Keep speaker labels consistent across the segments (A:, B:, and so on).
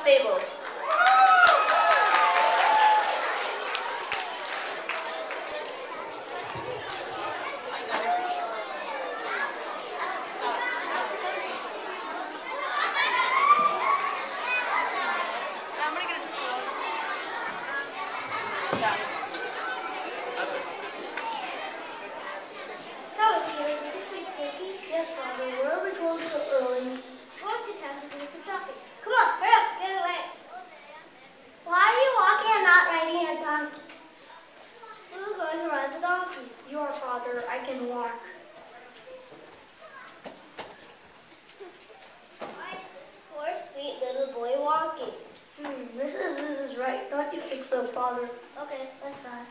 A: Fables.
B: Yes, Father. Where are we going so early? Going to town to do some shopping. Come on, hurry up, get away. Why are you walking and not riding a donkey? Who's going to ride the donkey? You are, Father. I can walk. Why is this poor, sweet little boy walking? This is right. Don't you think so, Father? Okay, that's fine.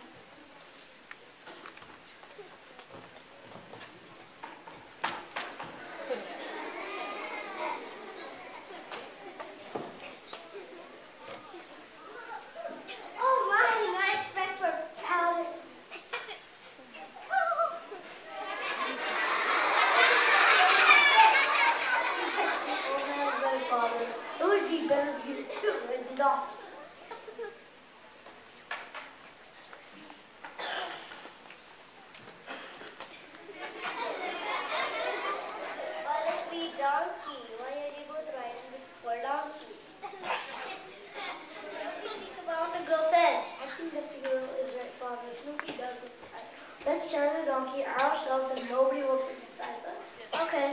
B: Let's turn the donkey ourselves and nobody will criticize us. Okay.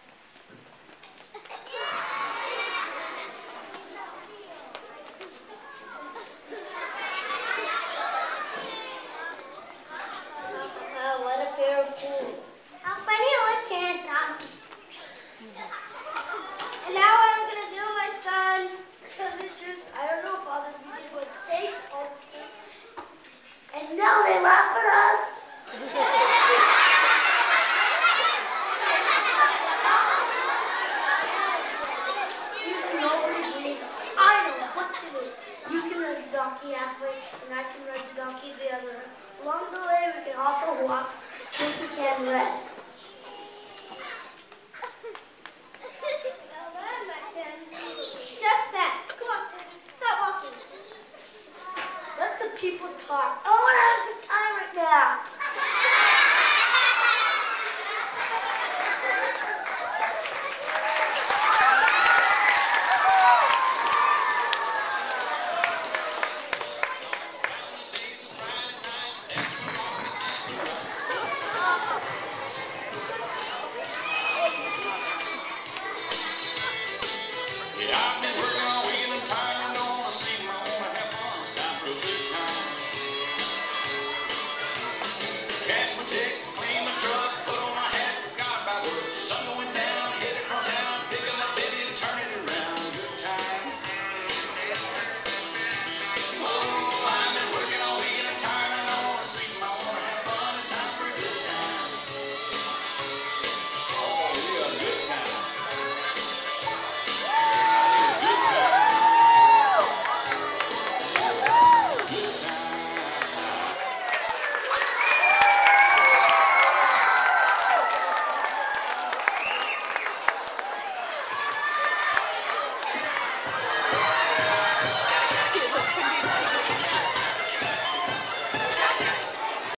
B: Wow, what a pair of fools. How funny looking a donkey. And now what I'm going to do, my son? I don't know, Father, we did what they told me. And now they laugh at us. Donkey halfway, and I can ride the donkey the other. Along the way, we can also walk so we can rest. Well done, my son. Just that. Come on, start walking. Let the people talk. I want to have a good time right now.
C: Yeah.